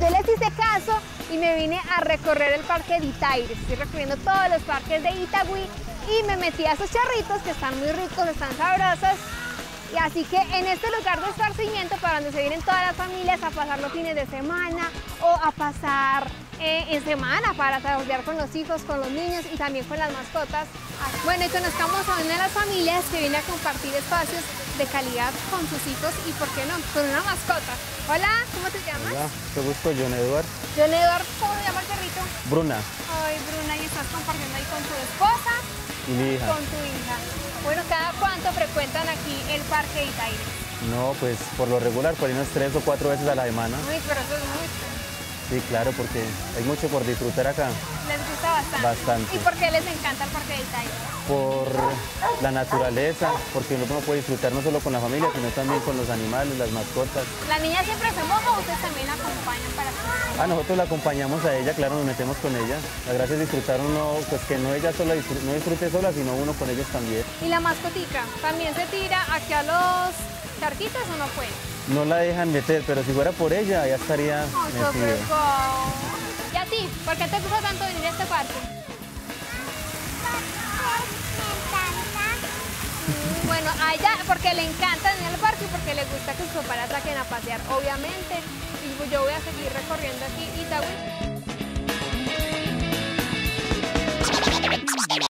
yo les hice caso y me vine a recorrer el parque de Itaires. Estoy recorriendo todos los parques de Itagüí y me metí a esos charritos que están muy ricos, están sabrosos. Y así que en este lugar de esparcimiento para donde se vienen todas las familias a pasar los fines de semana o a pasar en semana para trabajar con los hijos, con los niños y también con las mascotas. Bueno, y conozcamos a una de las familias que viene a compartir espacios de calidad con sus hijos y, ¿por qué no?, con una mascota. Hola, ¿cómo te llamas? Hola, mucho gusto, John Eduard. John Eduard, ¿cómo se llama el perrito? Bruna. Ay, Bruna, y estás compartiendo ahí con tu esposa Y mi hija. con tu hija. Bueno, ¿cada cuánto frecuentan aquí el parque de Itaires? No, pues por lo regular, por ahí unas 3 o 4 veces a la semana. Uy, pero eso es mucho. Sí, claro, porque hay mucho por disfrutar acá. ¿Les gusta bastante? Bastante. ¿Y por qué les encanta el parque de Itaires? Por la naturaleza, porque uno puede disfrutar no solo con la familia, sino también con los animales, las mascotas. ¿La niña siempre se moja o ustedes también la acompañan para que... Nosotros la acompañamos a ella, claro, nos metemos con ella. La gracia es disfrutar uno, pues que no ella sola no disfrute sola, sino uno con ellos también. ¿Y la mascotica también se tira aquí a los charquitos o no puede? No la dejan meter, pero si fuera por ella, ya estaría Ay, qué metida. rico. ¿Y a ti? ¿Por qué te gusta tanto venir a este parque? Bueno, a ella porque le encanta venir al parque y porque le gusta que sus papás la saquen a pasear, obviamente. Y yo voy a seguir recorriendo aquí Itagüí.